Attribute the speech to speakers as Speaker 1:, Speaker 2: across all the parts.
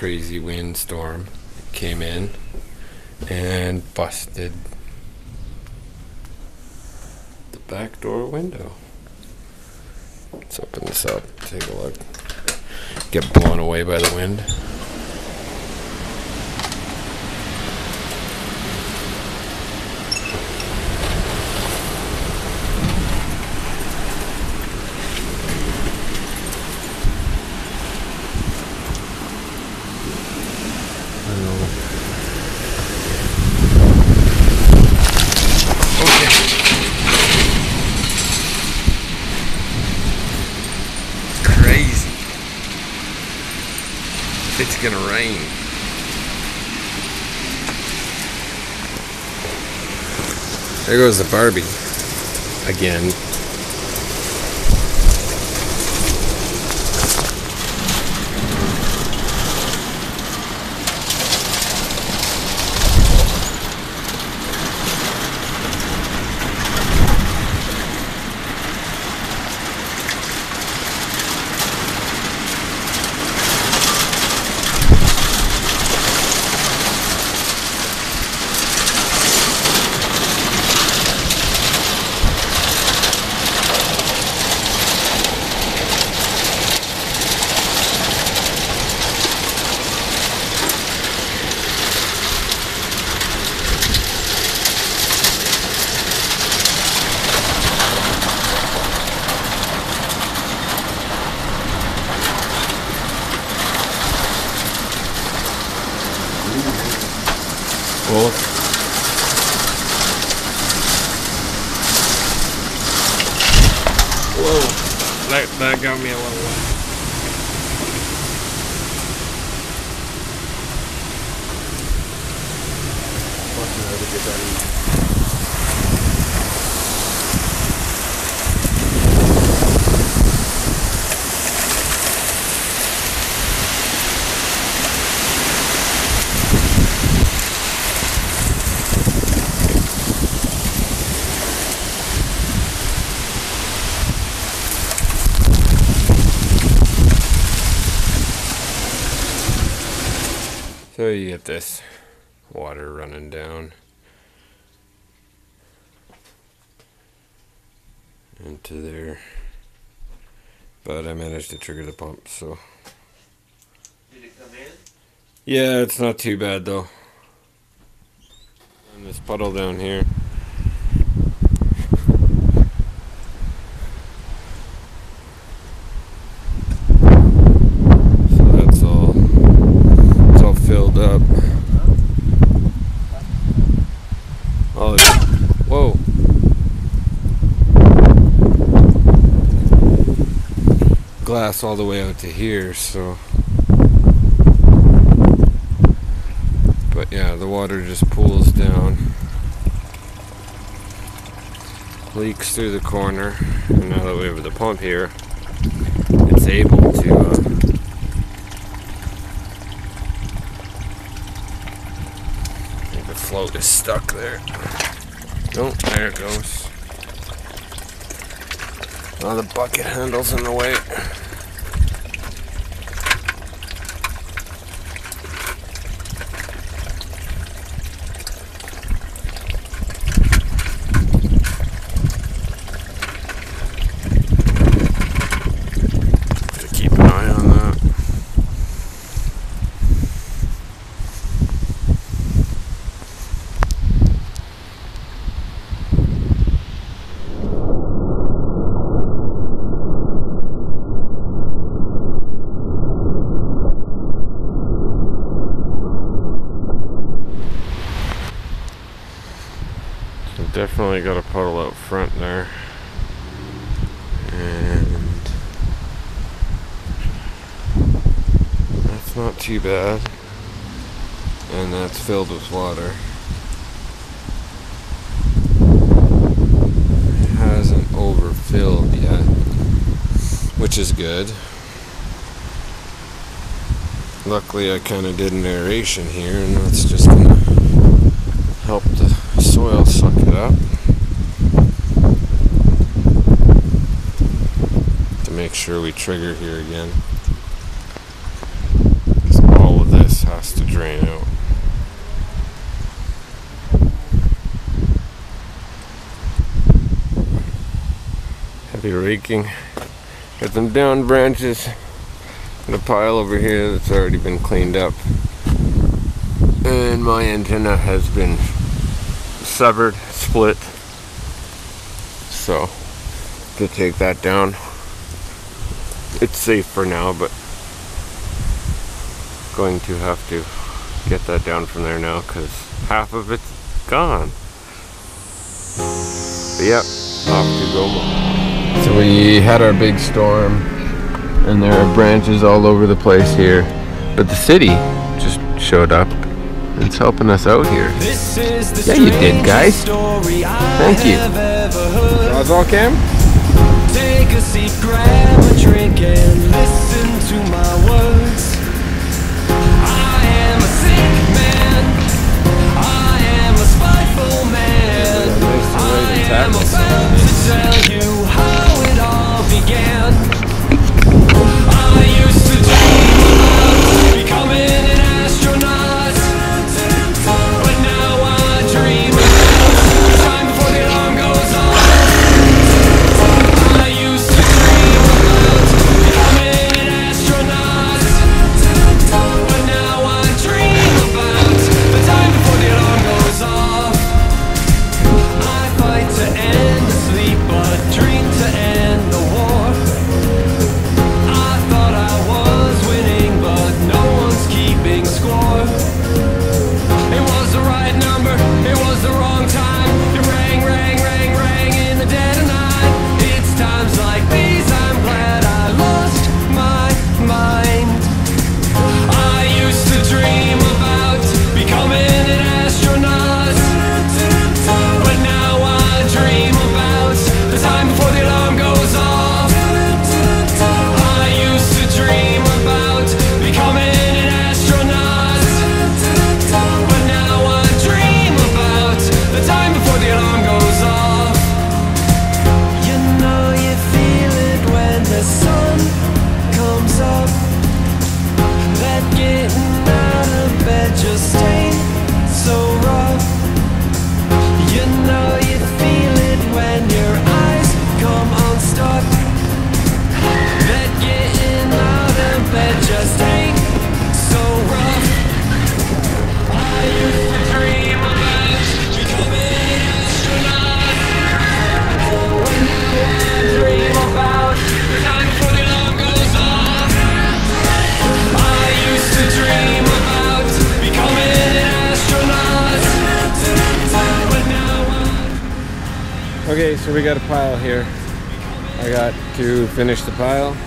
Speaker 1: crazy windstorm came in and busted the back door window. Let's open this up, take a look. Get blown away by the wind. Crazy. It's gonna rain. There goes the Barbie again. Well, whoa, that got me a little wet. So you get this water running down into there, but I managed to trigger the pump, so.
Speaker 2: Did it come in?
Speaker 1: Yeah, it's not too bad though. And this puddle down here. Filled up. Oh, whoa. Glass all the way out to here, so. But yeah, the water just pools down. Leaks through the corner. And now that we have the pump here, it's able to float is stuck there. Oh, there it goes. Oh, the bucket handle's in the way. Have to keep an eye on that. Definitely got a puddle out front there, and that's not too bad, and that's filled with water. It hasn't overfilled yet, which is good. Luckily I kind of did an aeration here, and that's just gonna help the soil suck it up to make sure we trigger here again. All of this has to drain out. Heavy raking. Got some down branches and a pile over here that's already been cleaned up. And my antenna has been severed, split. So, to take that down. It's safe for now, but going to have to get that down from there now because half of it's gone. But yep, off to go more. So we had our big storm and there are branches all over the place here. But the city just showed up. It's helping us out here. Yeah, you did, guys. Thank you. That's all, Cam?
Speaker 3: Take a seat, grab a drink, and listen to my words. I am a sick man. I am a spiteful man. I am about to tell you how it all began. I used to dream about becoming an astronaut, but now I dream about time before the alarm goes off. I used to dream about becoming an astronaut, but now I dream about the time before the alarm goes off. I fight to end the sleep, but dream to end the war. I thought I was winning, but no one's keeping score. It was the right number, it was the wrong time. It rang, rang, rang, rang in the dead of night. It's times like these I'm glad I lost my mind. I used to dream about becoming an astronaut, but now I dream about the time before the alarm goes off. I used to dream about becoming an astronaut, but now I dream about the time before the alarm goes off. You know you feel it when the sun comes up, that getting out of bed just ain't so rough. You know you feel it when your eyes come unstuck, that getting out of bed just ain't so rough. I used to dream about becoming an astronaut, but now I dream about the time before the alarm goes off. I used to dream about becoming an astronaut, but now I...
Speaker 1: Okay, so we got a pile here. I got to finish the pile.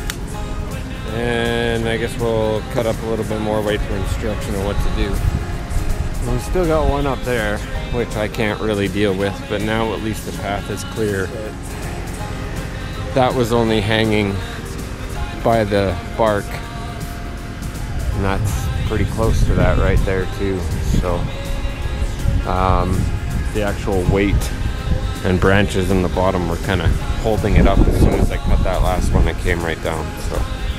Speaker 1: And I guess we'll cut up a little bit more, wait for instruction on what to do. And we still got one up there, which I can't really deal with, but now at least the path is clear. That was only hanging by the bark. And that's pretty close to that right there too. So the actual weight and branches in the bottom were kind of holding it up. As soon as I cut that last one, it came right down. So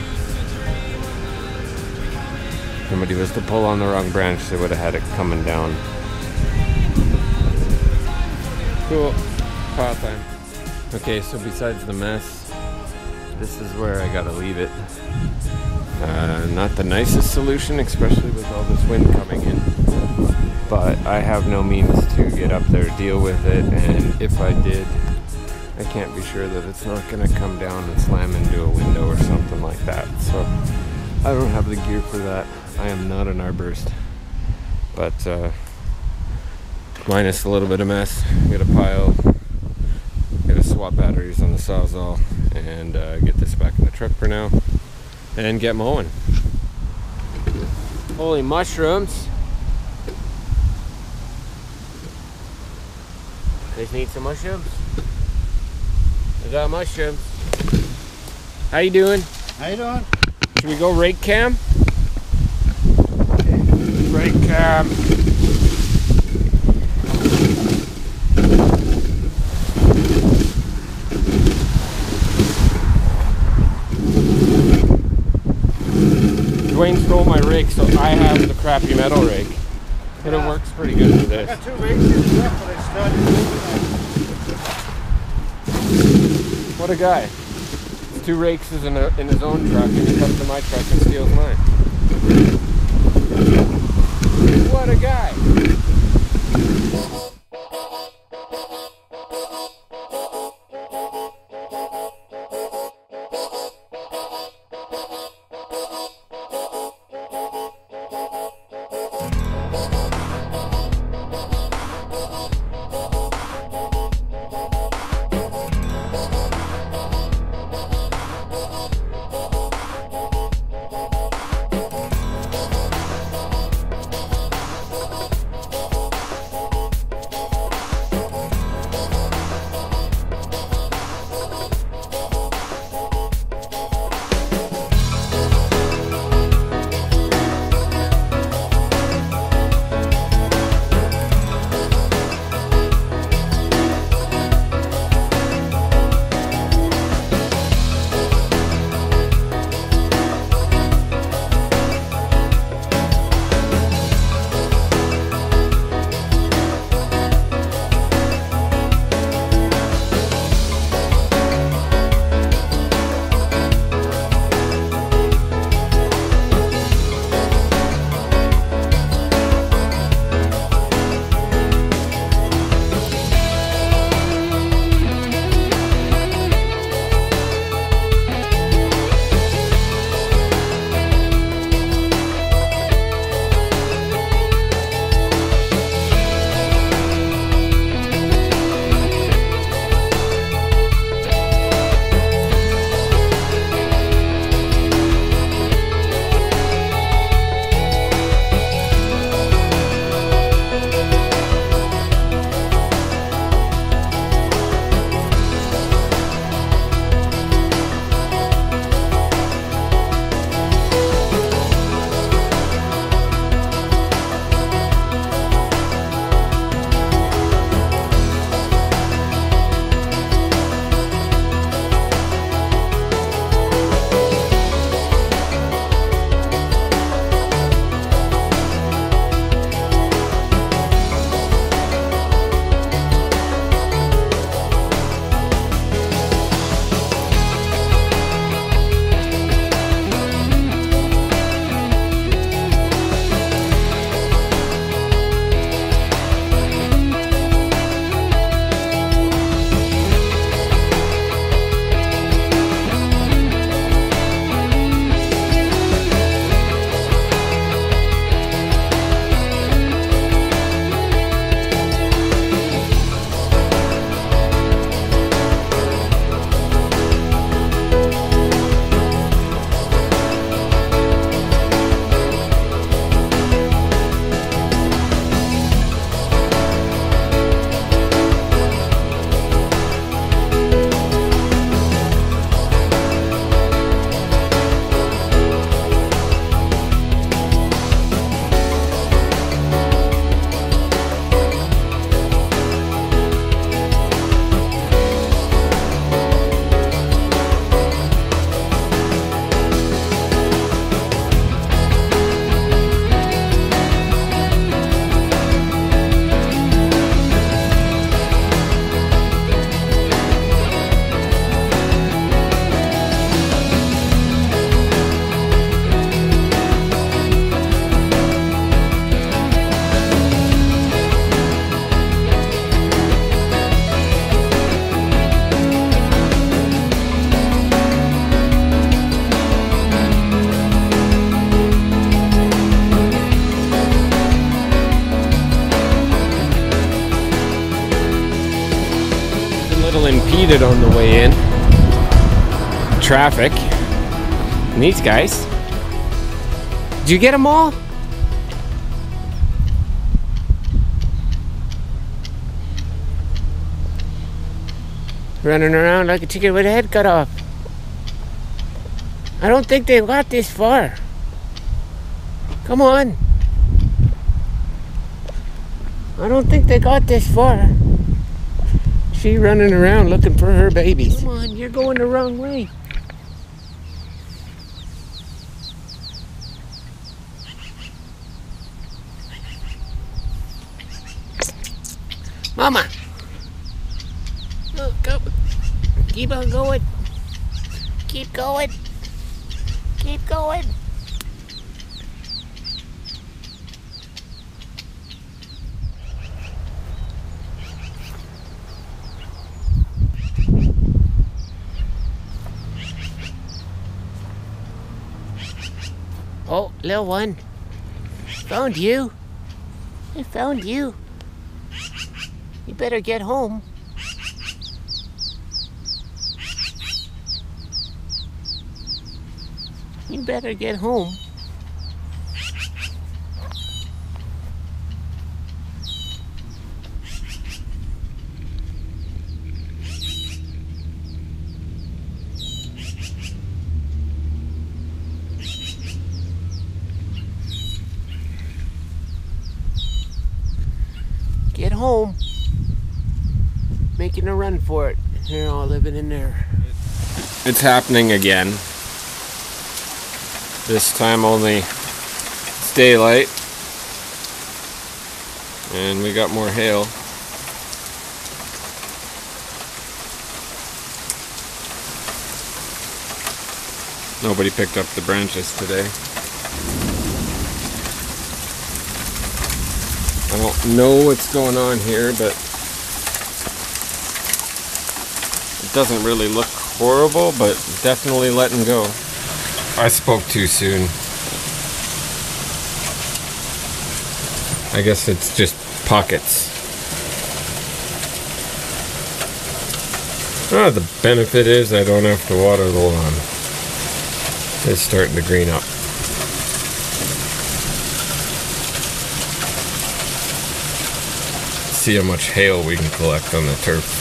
Speaker 1: if somebody was to pull on the wrong branch, they would have had it coming down. Cool. Pile time. Okay, so besides the mess, this is where I gotta leave it. Not the nicest solution, especially with all this wind coming in. But I have no means to get up there, deal with it, and if I did, I can't be sure that it's not gonna come down and slam into a window or something like that. So I don't have the gear for that. I am not an arborist. But minus a little bit of mess, get a pile, gotta swap batteries on the Sawzall, and get this back in the truck for now, and get mowing. Holy mushrooms! You guys need some mushrooms? I got mushrooms. How you doing?
Speaker 4: How you doing?
Speaker 1: Should we go rake cam? Okay. Rake cam. Dwayne stole my rake, so I have the crappy metal rake. But it works pretty good for this.
Speaker 4: I got 2 rakes and stuff, but I started moving.
Speaker 1: What a guy. 2 rakes is in his own truck, and he comes to my truck and steals mine. What a guy. Impeded on the way in. Traffic. And these guys. Did you get them all? Running around like a chicken with a head cut off. I don't think they got this far. Come on. I don't think they got this far. She running around looking for her babies. Come on, you're going the wrong way. Mama! Oh, go. Keep on going. Keep going. Keep going. Oh, little one. Found you. I found you. You better get home. You better get home. Get home. Making a run for it. They're all living in there. It's happening again. This time only it's daylight. And we got more hail. Nobody picked up the branches today. I don't know what's going on here, but it doesn't really look horrible, but definitely letting go. I spoke too soon. I guess it's just pockets. Ah, the benefit is I don't have to water the lawn. It's starting to green up. See how much hail we can collect on the turf.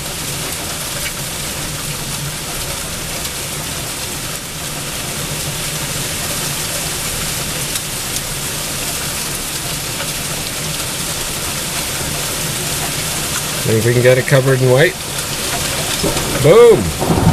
Speaker 1: Think we can get it covered in white? Boom!